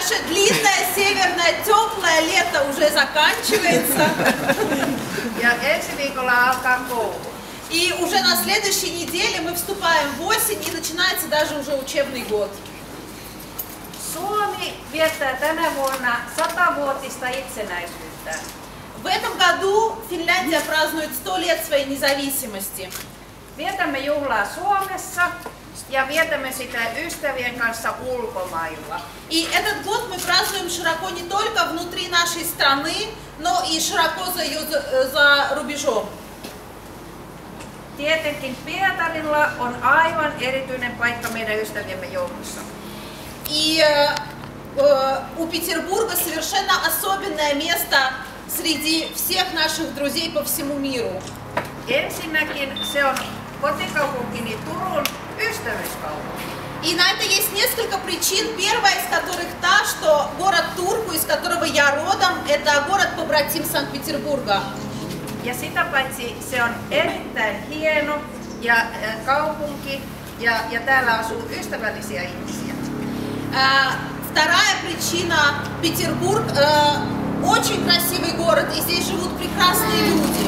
Наше длинное северное теплое лето уже заканчивается. И уже на следующей неделе мы вступаем в осень и начинается даже уже учебный год. Suomi viettää tänä vuonna 100-vuotista itsenäisyyttä. В этом году Финляндия празднует 100 лет своей независимости. Vietämme juhlaa Suomessa ja vietämme sitä ystävien kanssa ulkomailla. И этот год мы празднуем широко не только внутри нашей страны, но и широко за рубежом. Tietenkin Pietarilla on aivan erityinen paikka meidän ystäviemme joukossa. И у Петербурга совершенно особенное место среди всех наших друзей по всему миру. Ensinnäkin se on kotikaupunkini Turun ystävyyskaupunki. И на это есть несколько причин. Первая из которых та, что город Турку, из которого я родом, это город-побратим Санкт-Петербурга. Ja sitä paitsi se on erittäin hieno ja kaupunki ja täällä asuu ystävällisiä ihmisiä. Вторая причина – Петербург очень красивый город, и здесь живут прекрасные люди.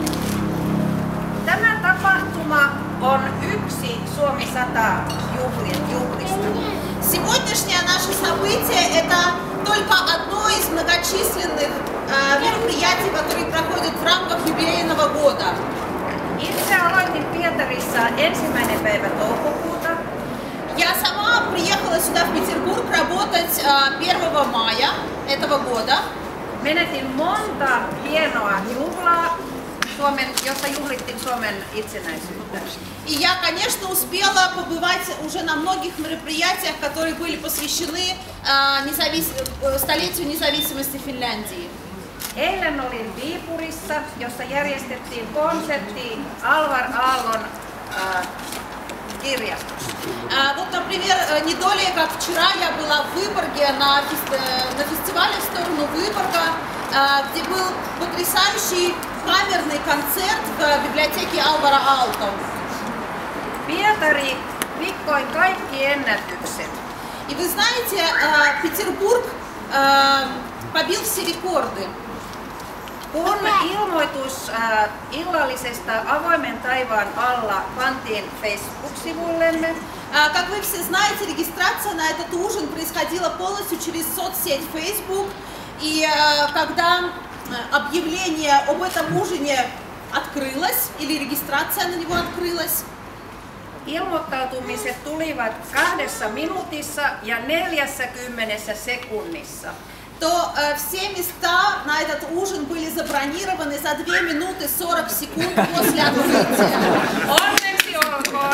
Tämä tapahtuma on yksi Suomi 100 juhlista. Сегодняшнее наше событие – это только одно из многочисленных мероприятий, которые проходят в рамках юбилейного года. Itse aloitin Pietarissa 1. päivä toukokuuta. Я сама приехала сюда, в Петербург, работать 1 мая этого года. Menetin monta hienoa juhlaa, jossa juhlittiin Suomen itsenäisyyttä. И я, конечно, успела побывать уже на многих мероприятиях, которые были посвящены столетию независимости Финляндии. Eilen olin Viipurissa, jossa järjestettiin konsertti Alvar Aallon kirjastossa. Вот, например, не далее, как вчера, я была в Выборге на фестивале в сторону Выборга, где был потрясающий камерный концерт в библиотеке Alvara Aalto. Pietari rikkoi kaikki ennätykset. И вы знаете, Петербург побил все рекорды. Kun ilmoitus illallisesta Avoimen taivaan alla pantiin Facebook-sivuillemme, как вы все знаете, регистрация на этот ужин происходила полностью через соцсеть Facebook. И когда объявление об этом ужине открылось, или регистрация на него открылась, ilmoittautumiset tulivat 2 minuutissa ja 40 sekunnissa. То все места на этот ужин были забронированы за 2 минуты 40 секунд после открытия. Onneksi olkoon!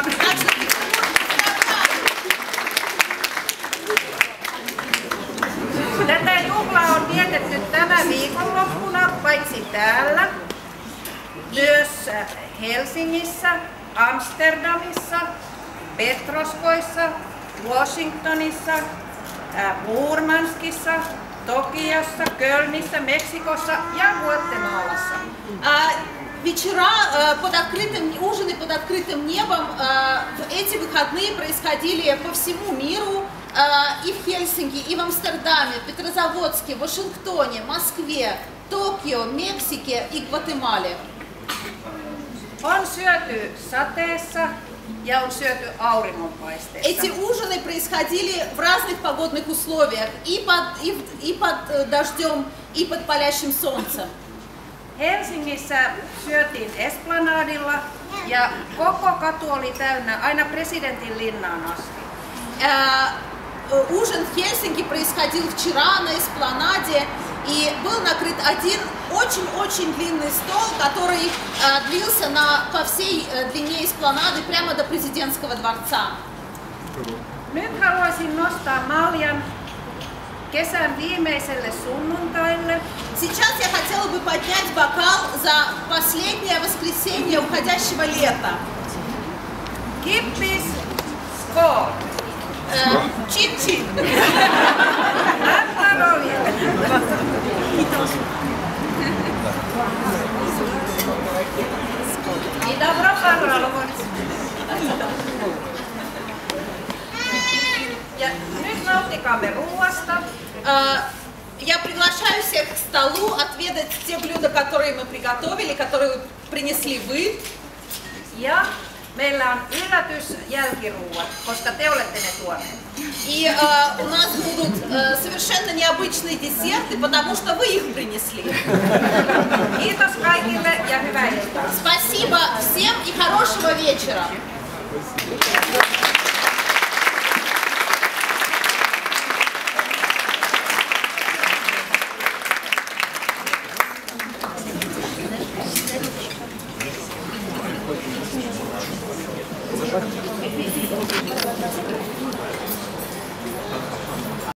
Tätä juhlaa on vietetty tänä viikonloppuna paitsi täällä, myös Helsingissä, Amsterdamissa, Petroskoissa, Washingtonissa, Murmanskissa, Tokiossa, Kölnissä, Meksikossa ja Guatemalassa. Вечера ужины под открытым небом в эти выходные происходили по всему миру, и в Хельсинки, и в Амстердаме, в Петрозаводске, Вашингтоне, Москве, Токио, Мексике и Гватемале. On syöty sateessa ja on syöty auringonpaisteessa. Эти ужины происходили в разных погодных условиях, и под дождем, и под палящим солнцем. Helsingissä syötiin Esplanadilla ja koko katu oli täynnä aina Presidentin linnaan asti. Ужин в Хельсинки происходил вчера на Эспланаде, и был накрыт один очень-очень длинный стол, который длился по всей длине Эспланады прямо до президентского дворца. Nyt haluaisin nostaa maljan kesän viimeiselle sunnuntaille. Сейчас я хотела бы поднять бокал за последнее воскресенье уходящего лета. Kippis, skål! Чин-чин! И добро пожаловать! Ja nyt nauttikaa Jatkaamme ruoasta. Я приглашаю всех к столу отведать те блюда, которые мы приготовили, которые принесли вы. Ja meillä on yllätysjälkiruuat, koska te olette ne tuoneet. И у нас будут совершенно необычные десерты, потому что вы их принесли. Kiitos kaikille ja hyvää iltaa. Спасибо всем и хорошего вечера.